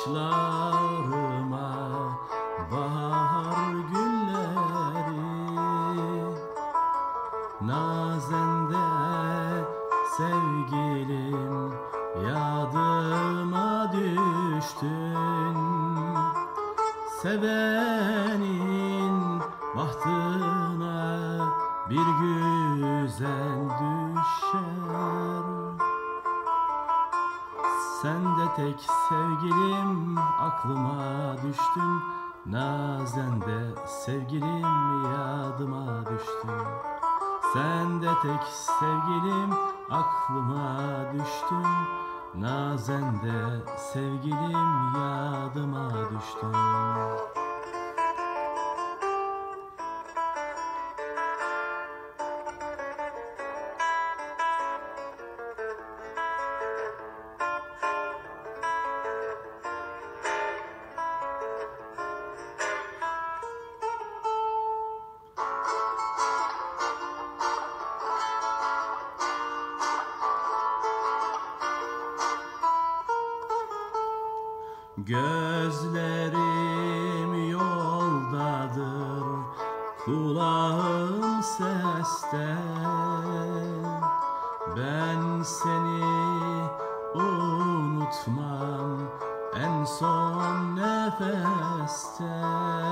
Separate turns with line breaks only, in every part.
bakışlarıma bahar gülleri, nazende sevgilim yadıma düştün. Sevenin bahtına bir güzel düşer. Sen de tek sevgilim aklıma düştün. Nazende sevgilim yadıma düştün. Sen de tek sevgilim aklıma düştün. Nazende sevgilim yadıma düştün. Gözlerim yoldadır, kulağım seste. Ben seni unutmam en son nefeste.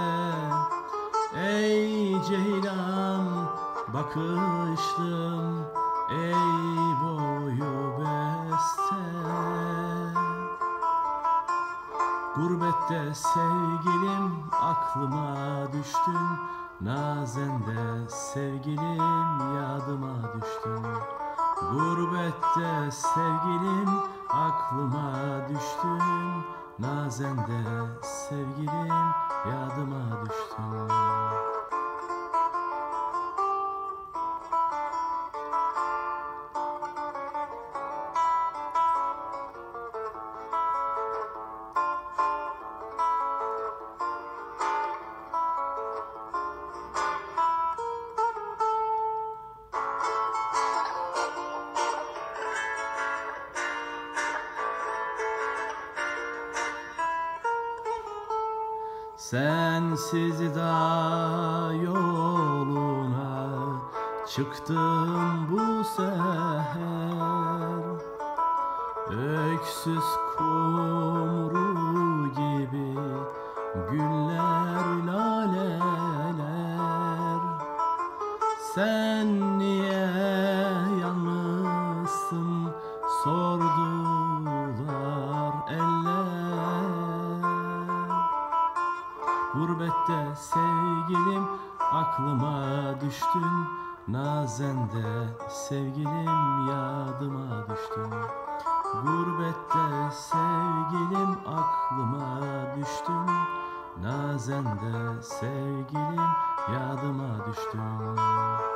Ey ceylan bakışlım, ey boyu beste. Gurbette sevgilim aklıma düştün. Nazende sevgilim yadıma düştün. Gurbette sevgilim aklıma düştün. Nazende sevgilim yadıma düştün. Sensiz dağ yoluna çıktım bu seher. Öksüz kumru gibi güller laleler. Sen niye yalnızsın sordular eller. Gurbette sevgilim aklıma düştün. Nazende sevgilim yadıma düştün. Gurbette sevgilim aklıma düştün. Nazende sevgilim yadıma düştün.